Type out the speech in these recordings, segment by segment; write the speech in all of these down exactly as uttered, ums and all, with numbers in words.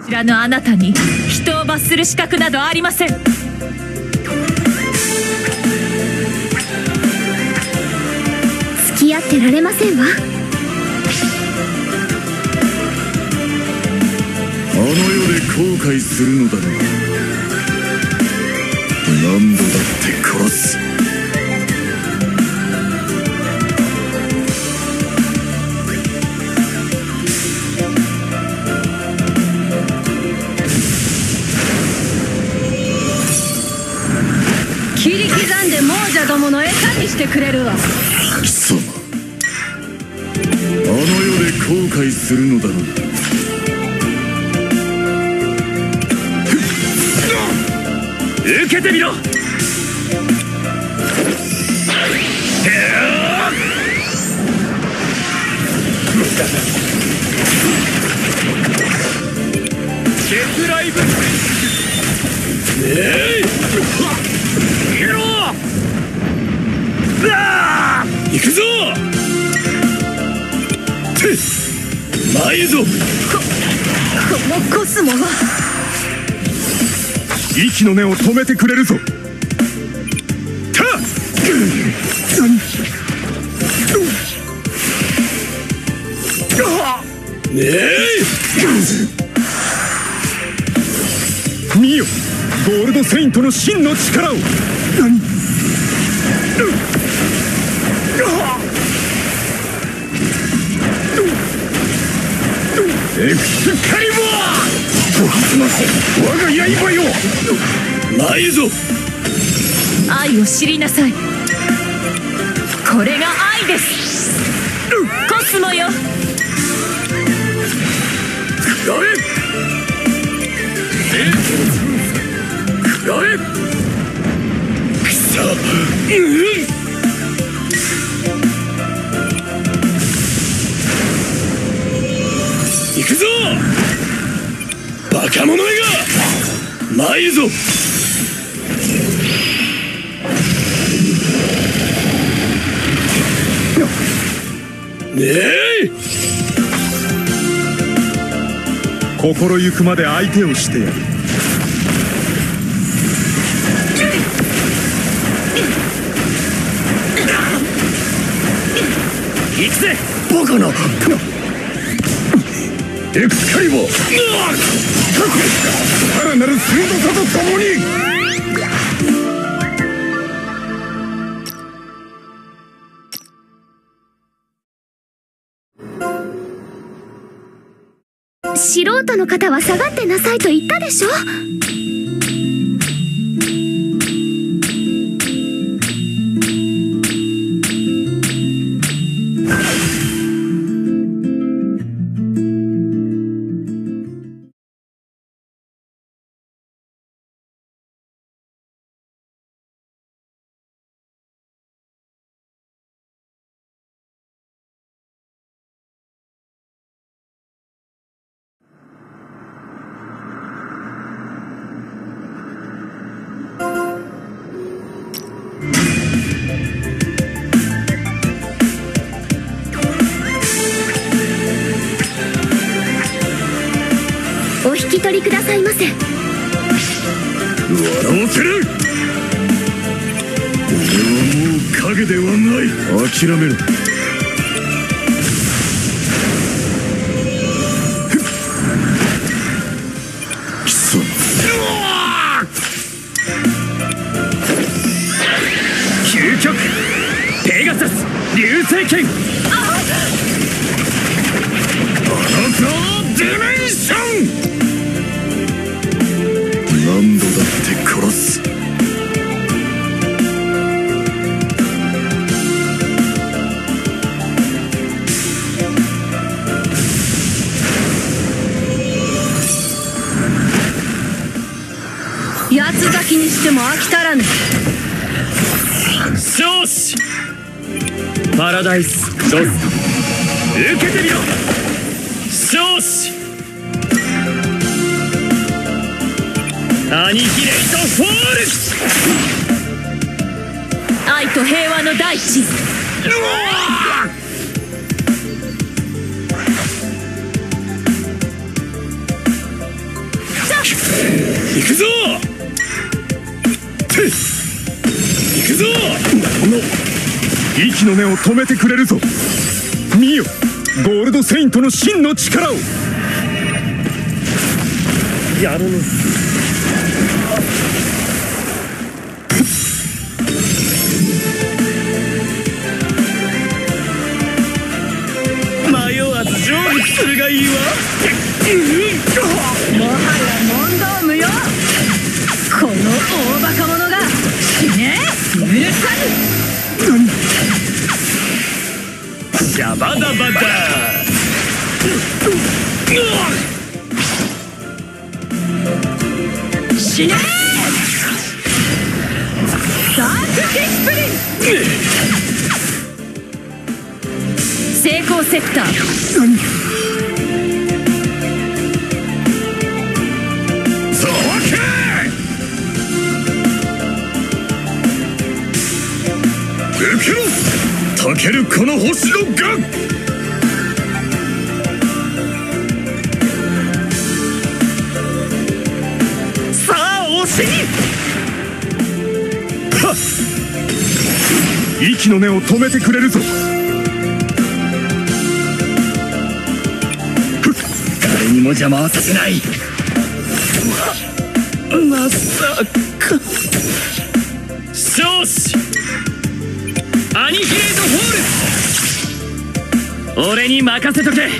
こちらのあなたに人を罰する資格などありません。 付き合ってられませんわ。 あの世で後悔するのだろう。何度だって殺す。 切り刻んで亡者どもの餌にしてくれるわ。 貴様、あの世で後悔するのだろう。受けてみろ。デスライブえい逃げろ。行くぞ。て前ぞ。 ここのコスモは息の根を止めてくれるぞ。たねえ見よ、ゴールドセイントの真の力を。何エクスカリバー。おはずませ我が刃よ。ないぞ。 愛を知りなさい。これが愛です。コスモよ。 食らえ。食らえ。くそ。うん行くぞバカ者めが。参るぞ。ねえ心ゆくまで相手をしてやる。行くぜバカな。エクスカリバー。さらなる鋭さとともに。 素人の方は下がってなさいと言ったでしょ。お引き取りくださいませ。 笑わせる。俺はもう影ではない。諦めろ。貴様。究極ペガサス流星剣。アナザーディメンション。何度だって殺す。 八つ咲きにしても飽き足らぬ。 少子パラダイスロスト受けてみろ。少子アニヒレイトフォール。 愛と平和の大地。 行くぞ。て行くぞ。息の根を止めてくれるぞ。見よ、ゴールドセイントの真の力を。やるの。迷わず成仏するがいいわ。 もはや問答無用。この大バカ者が死ね。うるさい。 シャバダバダ。 死ね。ダークディスプリン。 成功セクター。 そうか。受けろ、たけるこの星のガン。さあ押しに。はっ、息の根を止めてくれるぞ。誰にも邪魔はさせない。ま、まさか。少子アニヒレートホール、俺に任せとけ。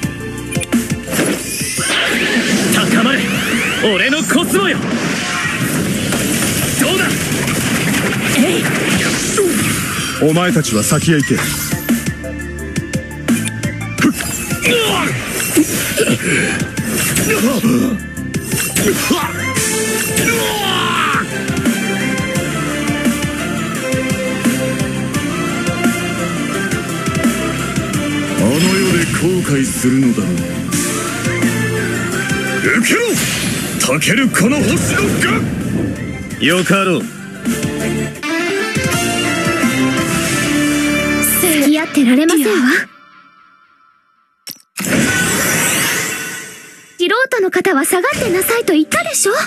高まれ俺のコスモよ。どうだ。えい。お前たちは先へ行け。あの世で後悔するのだろう。受けろ、たけるこの星のガン。よかろう。 付き合ってられませんわ。素人の方は下がってなさいと言ったでしょ。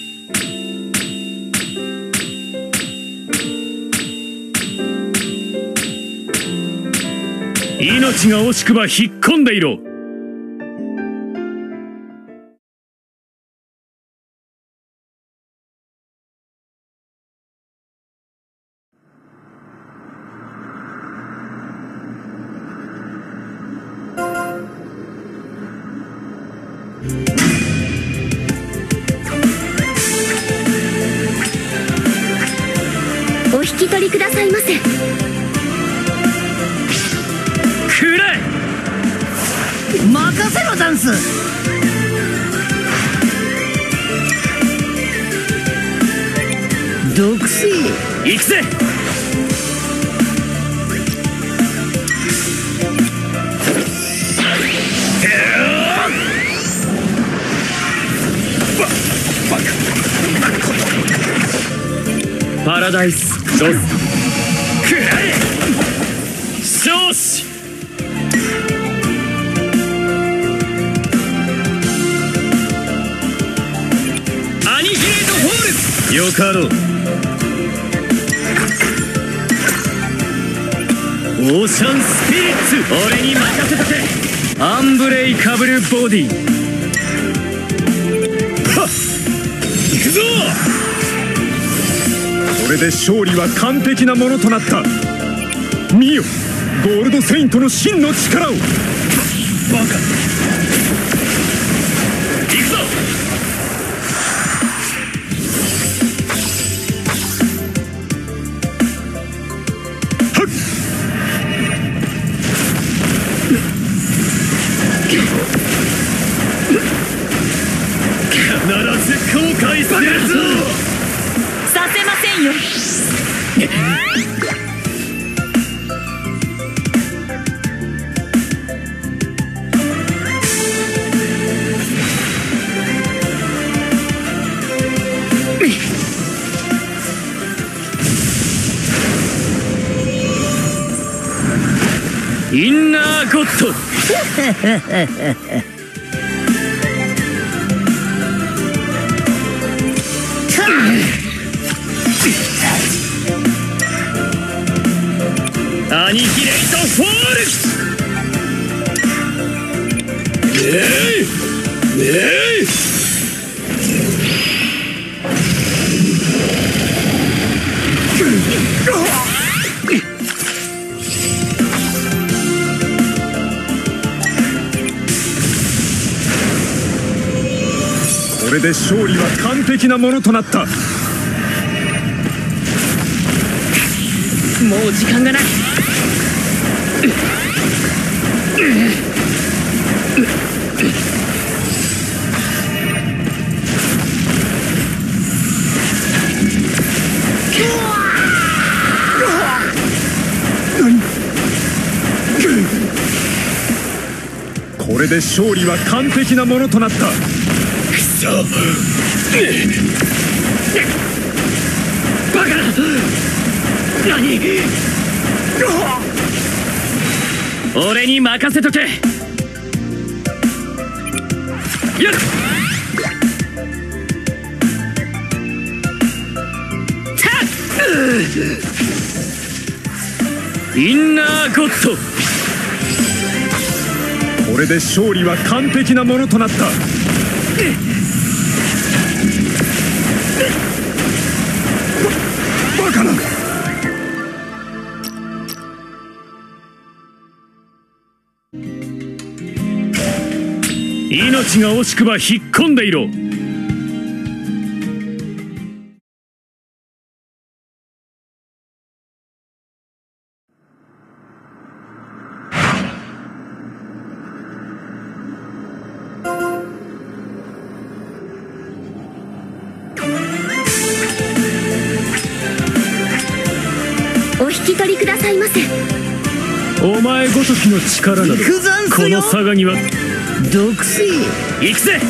命が惜しくば引っ込んでいろ。 お引き取りくださいませ。 くらえ。 任せろダンス。毒死。 行くぜ。パラダイスロス。くらえ。少子アニヒレートホール。よかろう。オーシャンスピリッツ、俺に任せとけ。アンブレイカブルボディ。はっ、行くぞ。これで勝利は完璧なものとなった。見よ、ゴールドセイントの真の力を。バカ。行くぞ。はっ。必ず後悔するぞ。 させませんよ。 インナーゴッド。 えい、これで勝利は完璧なものとなった。 もう時間がない。 これで勝利は完璧なものとなった。くそ、 バカな。何？俺に任せとけ。やる。インナーゴッド。 これで勝利は完璧なものとなった。バカな。命が惜しくば引っ込んでいろ。 お引き取りくださいませ。 お前ごときの力などこの騒ぎは毒性。 行くぜ。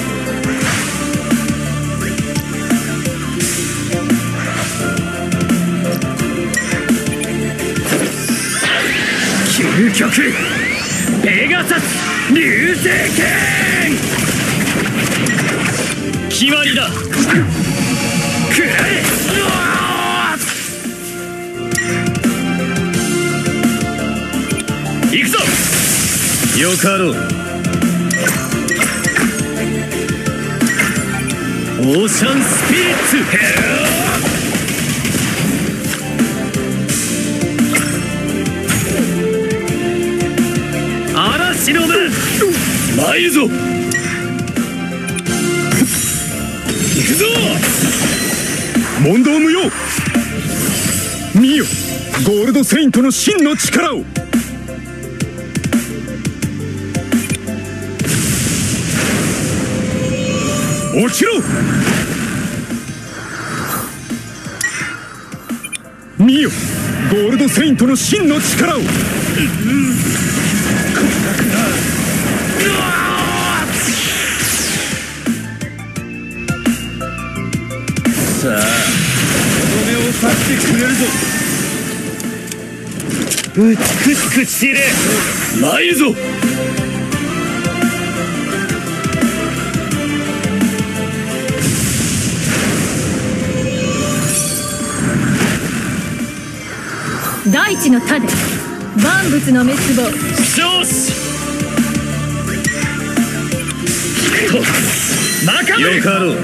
究極ペガサス流星剣。決まりだ。くらえ。行くぞ。よかろう。オーシャンスピリッツ。嵐の目。参るぞ。行くぞ。問答無用。見よ、ゴールドセイントの真の力を。落ちろ。見よ、ゴールドセイントの真の力を。さあ、とどめを刺してくれるぞ。美しく散れ。参るぞ。 大地の種、万物の滅亡。 よし。 マカよかろう。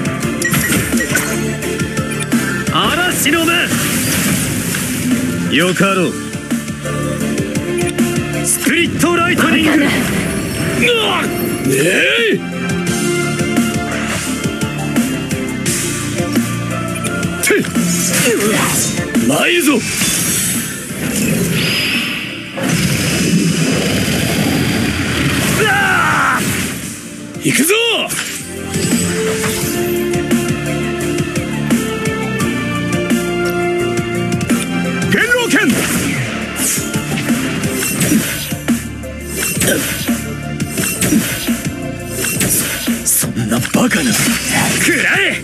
嵐の目。 よかろう。 スプリットライトニング。 ねえ。て。参るぞ。行くぞ。元老剣。そんなバカな。 くらえ。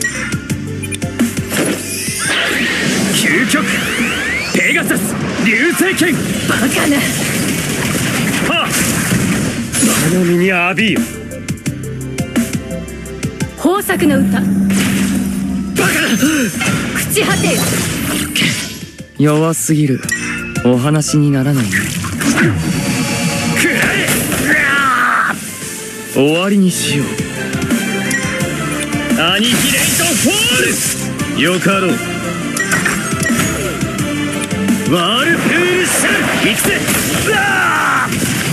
究極ペガサス流星剣。バカな。はっ、 あの身に浴びよ。 豊作の歌。バカな。朽ち果てよ。 弱すぎる。お話にならないね。 くらえ。 終わりにしよう。 アニヒレイトフォール。よかろう。ワールプールシャル行くぜ。うわ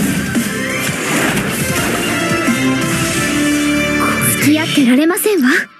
付き合ってられませんわ。